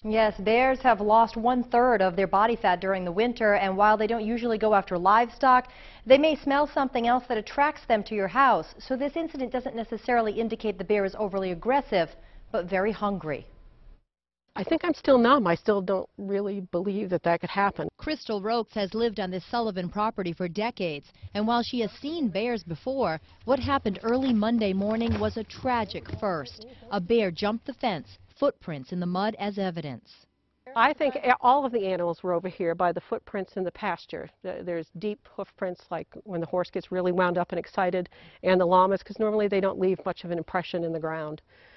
Yes, bears have lost 1/3 of their body fat during the winter, and while they don't usually go after livestock, they may smell something else that attracts them to your house. So this incident doesn't necessarily indicate the bear is overly aggressive, but very hungry. I think I'm still numb. I still don't really believe that that could happen. Crystal Rokes has lived on this Sullivan property for decades, and while she has seen bears before, what happened early Monday morning was a tragic first. A bear jumped the fence, footprints in the mud as evidence. I think all of the animals were over here by the footprints in the pasture. There's deep hoof prints, like when the horse gets really wound up and excited, and the llamas, because normally they don't leave much of an impression in the ground.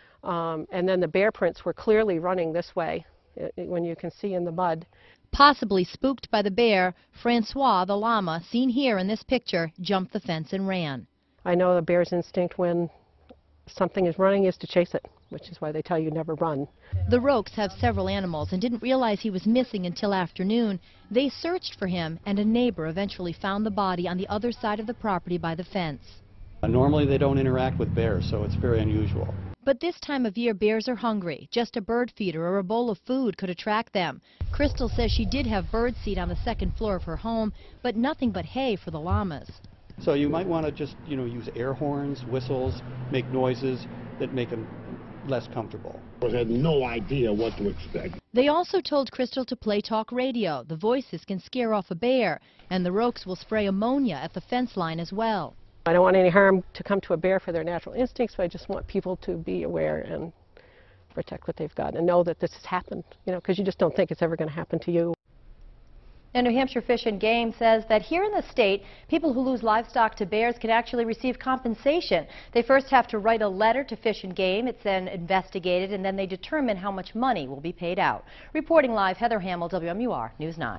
And then the bear prints were clearly running this way, when you can see in the mud. Possibly spooked by the bear, Francois, the llama, seen here in this picture, jumped the fence and ran. I know the bear's instinct when something is running is to chase it, which is why they tell you never run. The Rokes have several animals and didn't realize he was missing until afternoon. They searched for him, and a neighbor eventually found the body on the other side of the property by the fence. Normally they don't interact with bears, so it's very unusual. But this time of year, bears are hungry. Just a bird feeder or a bowl of food could attract them. Crystal says she did have bird seed on the second floor of her home, but nothing but hay for the llamas. So you might want to just, use air horns, whistles, make noises that make them less comfortable. I had no idea what to expect. They also told Crystal to play talk radio. The voices can scare off a bear, and the Rokes will spray ammonia at the fence line as well. I don't want any harm to come to a bear for their natural instincts, but I just want people to be aware and protect what they've got and know that this has happened, because you just don't think it's ever going to happen to you. And New Hampshire Fish and Game says that here in the state, people who lose livestock to bears can actually receive compensation. They first have to write a letter to Fish and Game. It's then investigated, and then they determine how much money will be paid out. Reporting live, Heather Hamill, WMUR News 9.